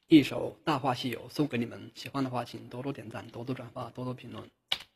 一首《大话西游》送给你们，喜欢的话请多多点赞、多多转发、多多评论。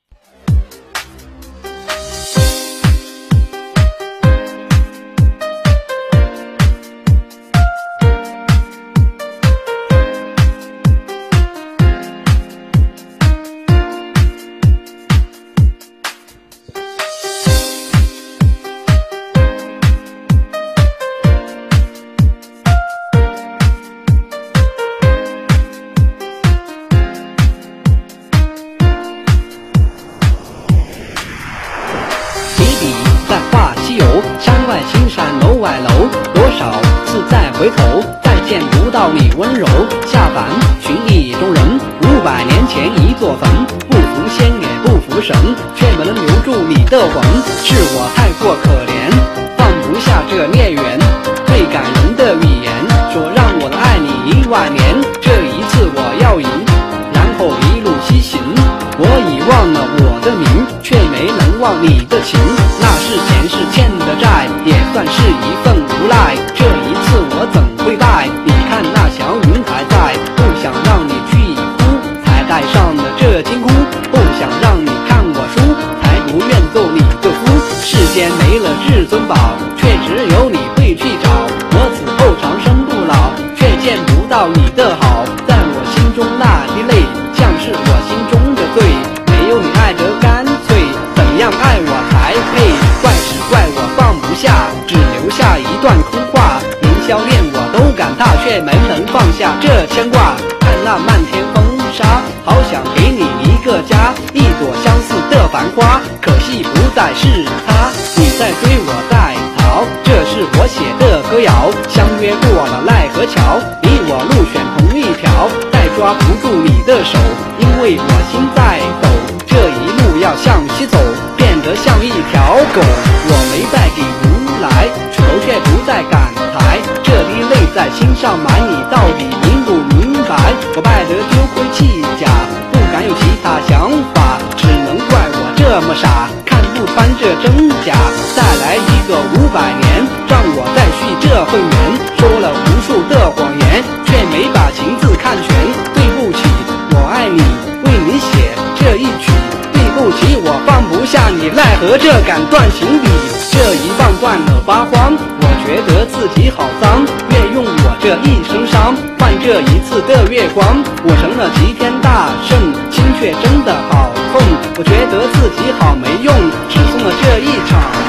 在画西游，山外青山楼外楼，多少次再回头，再见不到你温柔。下凡寻意中人，500年前一座坟，不服仙也不服神，却没能留住你的魂。是我太过可怜，放不下这孽缘。最感人的语言，说让我爱你10000年，这一次我要赢。然后一路西行，我已忘了我的名，却没能忘你的情。那是前世欠的债，也算是一份无赖。这一次我怎会败？你看那祥云还在，不想让你去哭，才戴上了这金箍。不想让你看我输，才不愿做你的夫。世间没了至尊宝，却只有你会去找。我死后长生不老，却见不到你的好。在我心中那滴泪，像是我心中的罪。没有你爱得干脆，怎样爱我才配？怪只怪我放不下，只留下一段空话。凌霄恋我都敢踏，却没能放下这牵挂。看那漫天风沙，好想给你一个家，一朵相似的繁花。可惜不再是他，你在追我在逃。这是我写的歌谣，相约过了奈何桥，你我路选同一条，再抓不住你的手，因为我心在抖。这一路要向西走，变得像一条狗。我没带给如来，头却不再感慨。这滴泪在心上埋，你到底明不明白？我败得丢盔弃甲，不敢有其他想法，只能怪我这么傻，看不穿这真假。再来一个500年，让我再续这份缘。说了无数的谎言，却没把情字看全。对不起，我爱你，为你写这一曲。对不起，我放不下你，奈何这杆断情笔。这一棒断了8荒，我觉得自己好脏，愿用我这一生伤换这一次的月光。我成了齐天大圣，心却真的好痛。我觉得自己好没用，只送了这一场